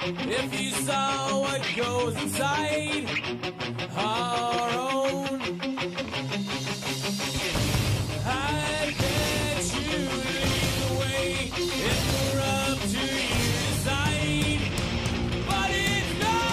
If you saw what goes inside our own, I bet you lead the way if we're up to you decide. But it's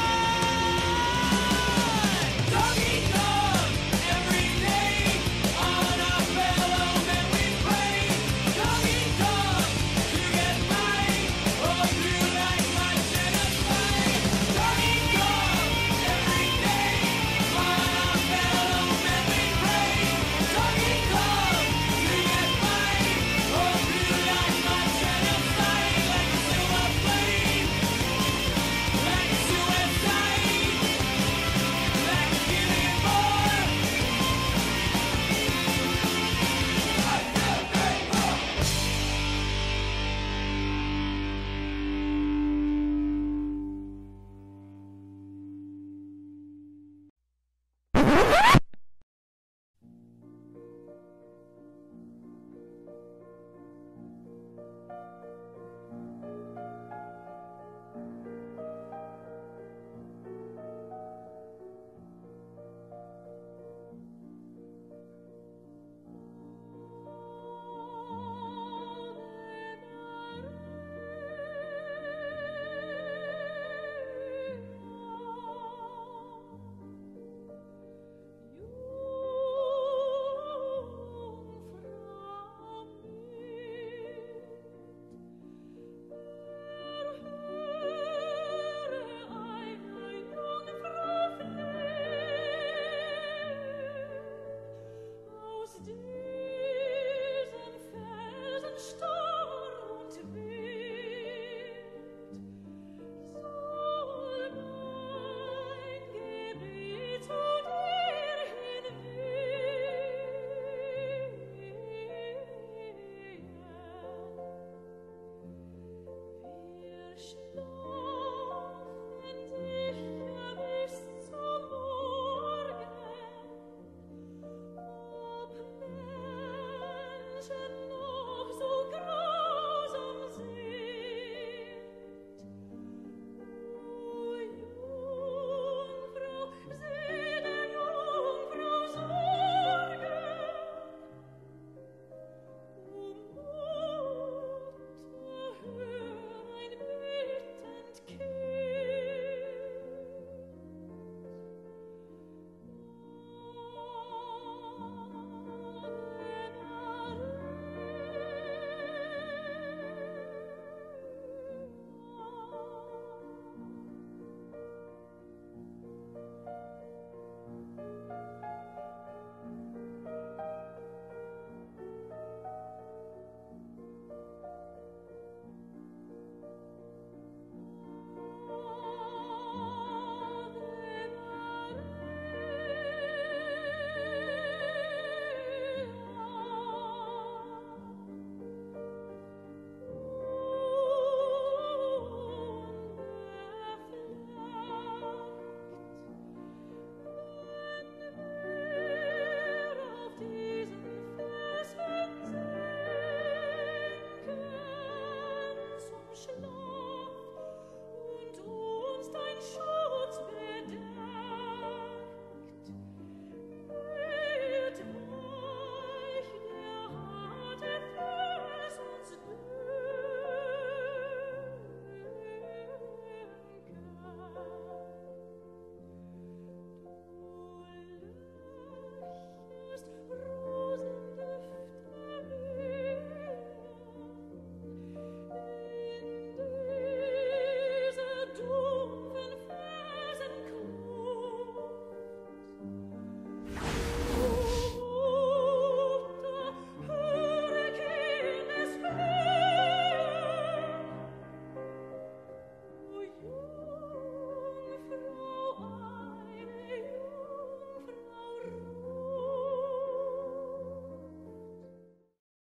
not Donkey Kong every day on our fellow men we pray. Donkey Kong to get mine, oh you like my genocide. Donkey Kong every day on our fellow men we pray. Donkey Kong to get mine, oh you like my genocide. Like a silver flame, like a suicide, like a killing more. Stop.